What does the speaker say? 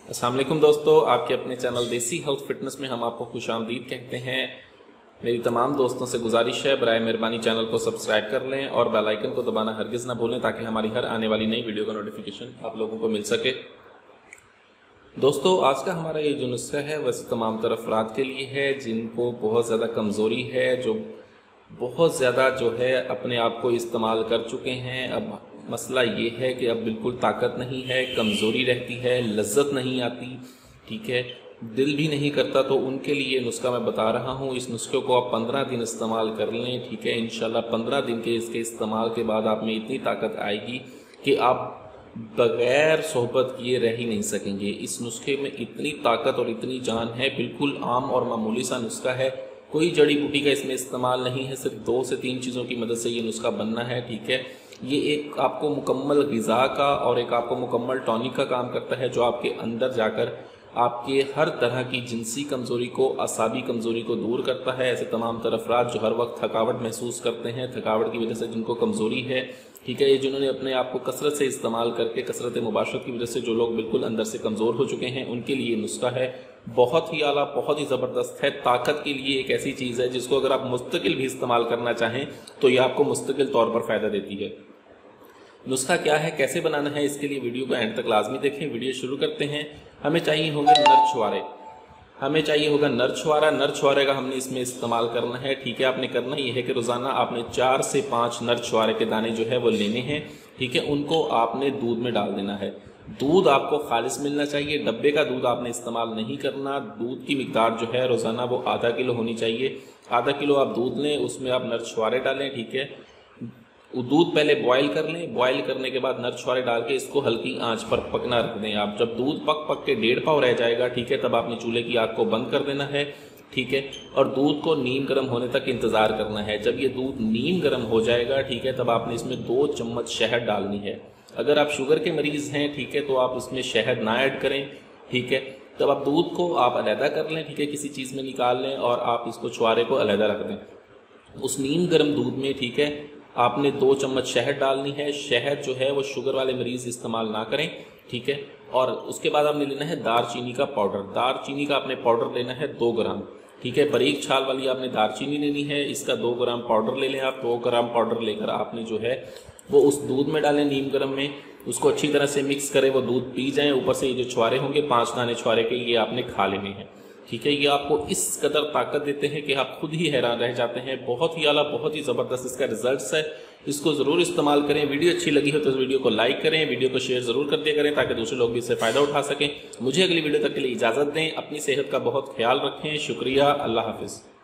अस्सलाम वालेकुम दोस्तों, आपके अपने चैनल देसी हेल्थ फिटनेस में हम आपको खुशामदीद कहते हैं। मेरी तमाम दोस्तों से गुजारिश है बराए मेहरबानी चैनल को सब्सक्राइब कर लें और बेल आइकन को दबाना हरगिज़ ना भूलें ताकि हमारी हर आने वाली नई वीडियो का नोटिफिकेशन आप लोगों को मिल सके। दोस्तों, आज का हमारा ये जो नुस्खा है वैसे तमाम तरह अफराद के लिए है जिनको बहुत ज़्यादा कमज़ोरी है, जो बहुत ज़्यादा जो है अपने आप को इस्तेमाल कर चुके हैं। अब मसला ये है कि अब बिल्कुल ताकत नहीं है, कमज़ोरी रहती है, लज्जत नहीं आती, ठीक है, दिल भी नहीं करता। तो उनके लिए नुस्खा मैं बता रहा हूँ। इस नुस्खे को आप 15 दिन इस्तेमाल कर लें, ठीक है। इंशाल्लाह 15 दिन के इसके इस्तेमाल के बाद आप में इतनी ताकत आएगी कि आप बगैर सोहबत किए रह ही नहीं सकेंगे। इस नुस्खे में इतनी ताकत और इतनी जान है, बिल्कुल आम और मामूली सा नुस्खा है, कोई जड़ी बूटी का इसमें इस्तेमाल नहीं है, सिर्फ 2 से 3 चीज़ों की मदद से ये नुस्खा बनना है, ठीक है। ये एक आपको मुकम्मल ग़िज़ा का और एक आपको मुकम्मल टॉनिक का काम करता है, जो आपके अंदर जाकर आपके हर तरह की जिनसी कमज़ोरी को, असाबी कमज़ोरी को दूर करता है। ऐसे तमाम तरह अफराद जो हर वक्त थकावट महसूस करते हैं, थकावट की वजह से जिनको कमज़ोरी है, ठीक है, ये जिन्होंने अपने आप को कसरत से इस्तेमाल करके, कसरत मुबाशरत की वजह से जो लोग बिल्कुल अंदर से कमज़ोर हो चुके हैं, उनके लिए नुस्खा है। बहुत ही आला, बहुत ही ज़बरदस्त है। ताकत के लिए एक ऐसी चीज़ है जिसको अगर आप मुस्तकिल भी इस्तेमाल करना चाहें तो ये आपको मुस्तकिल तौर पर फ़ायदा देती है। नुस्खा क्या है, कैसे बनाना है, इसके लिए वीडियो को एंड तक लाजमी देखें। वीडियो शुरू करते हैं। हमें चाहिए होंगे नर छुआरे, हमें चाहिए होगा नर छुआरा। नर छुआरे का हमने इसमें इस्तेमाल करना है, ठीक है। आपने करना ये है कि रोज़ाना आपने 4 से 5 नर छुआरे के दाने जो है वो लेने हैं, ठीक है। उनको आपने दूध में डाल देना है। दूध आपको खालिस मिलना चाहिए, डब्बे का दूध आपने इस्तेमाल नहीं करना। दूध की मिकदार जो है रोज़ाना वो आधा किलो होनी चाहिए। आधा किलो आप दूध लें, उसमें आप नर छुआरे डालें, ठीक है। दूध पहले बॉयल कर लें। बॉयल करने के बाद नर छुआरे डाल के इसको हल्की आंच पर पकना रख दें आप। जब दूध पक पक के 1.5 पाव रह जाएगा, ठीक है, तब आपने चूल्हे की आग को बंद कर देना है, ठीक है। और दूध को नीम गर्म होने तक इंतज़ार करना है। जब ये दूध नीम गर्म हो जाएगा, ठीक है, तब आपने इसमें 2 चम्मच शहद डालनी है। अगर आप शुगर के मरीज़ हैं, ठीक है, तो आप इसमें शहद ना ऐड करें, ठीक है। तब आप दूध को आप अलहदा कर लें, ठीक है, किसी चीज़ में निकाल लें और आप इसको छुआरे को अलहदा रख दें। उस नीम गर्म दूध में, ठीक है, आपने 2 चम्मच शहद डालनी है। शहद जो है वो शुगर वाले मरीज़ इस्तेमाल ना करें, ठीक है। और उसके बाद आपने लेना है दारचीनी का पाउडर। दारचीनी का आपने पाउडर लेना है 2 ग्राम, ठीक है। बारीक छाल वाली आपने दारचीनी लेनी है, इसका 2 ग्राम पाउडर ले लें आप। 2 ग्राम पाउडर लेकर आपने जो है वो उस दूध में डालें, नीम गर्म में, उसको अच्छी तरह से मिक्स करें, वो दूध पी जाएँ। ऊपर से ये जो छुआरे होंगे 5 दाने छुआरे के, ये आपने खा लेने हैं, ठीक है। ये आपको इस कदर ताकत देते हैं कि आप खुद ही हैरान रह जाते हैं। बहुत ही आला, बहुत ही ज़बरदस्त इसका रिजल्ट्स है। इसको ज़रूर इस्तेमाल करें। वीडियो अच्छी लगी हो तो इस वीडियो को लाइक करें, वीडियो को शेयर ज़रूर कर दिया करें ताकि दूसरे लोग भी इससे फ़ायदा उठा सकें। मुझे अगली वीडियो तक के लिए इजाज़त दें। अपनी सेहत का बहुत ख्याल रखें। शुक्रिया। अल्लाह हाफिज़।